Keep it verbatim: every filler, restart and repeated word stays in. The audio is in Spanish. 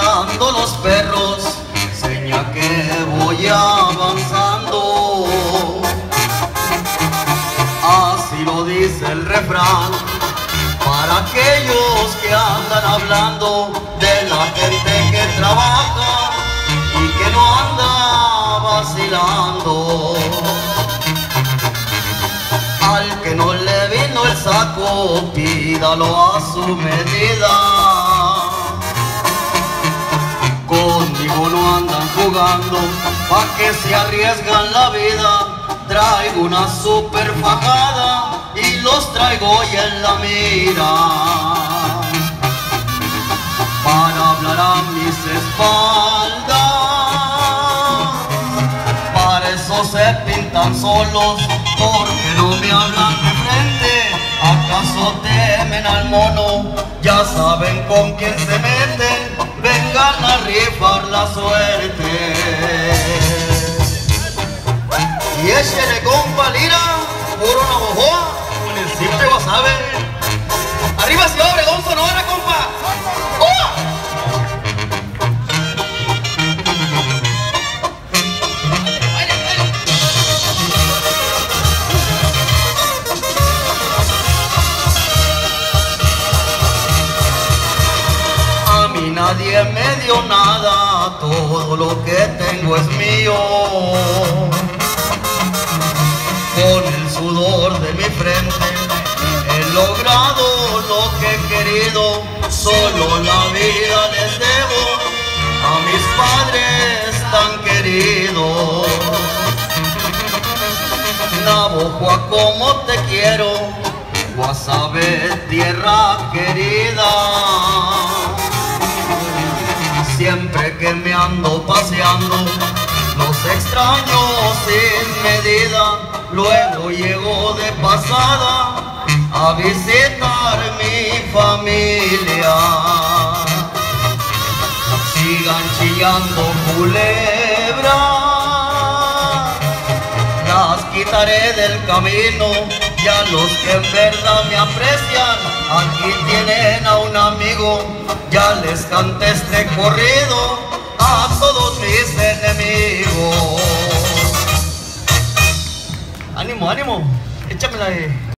ladrando los perros, seña que voy avanzando. Así lo dice el refrán, para aquellos que andan hablando de la gente que trabaja y que no anda vacilando. Al que no le vino el saco, pídalo a su medida. Conmigo no andan jugando, pa' que se arriesgan la vida. Traigo una super fajada y los traigo hoy en la mira. Para hablar a mis espaldas, para eso se pintan solos, porque no me hablan de frente. ¿Acaso temen al mono? Ya saben con quién se meten. Vengan a rifar la suerte. Y échele, compa, lira, puro Navajoa, municipio de Guasave. Arriba Ciudad Obregón, Sonora, compa. ¡Uh! A mí nadie me dio nada, todo lo que tengo es mío. Con el sudor de mi frente he logrado lo que he querido. Solo la vida les debo a mis padres tan queridos. Navajoa, como te quiero, Guasave, tierra querida. Siempre que me ando paseando, los extraño sin medida. Luego llego de pasada a visitar mi familia. Sigan chillando culebras, las quitaré del camino. Ya los que en verdad me aprecian, aquí tienen a un amigo. Ya les canté este corrido a todos mis enemigos. Ánimo, ánimo, échamela ahí.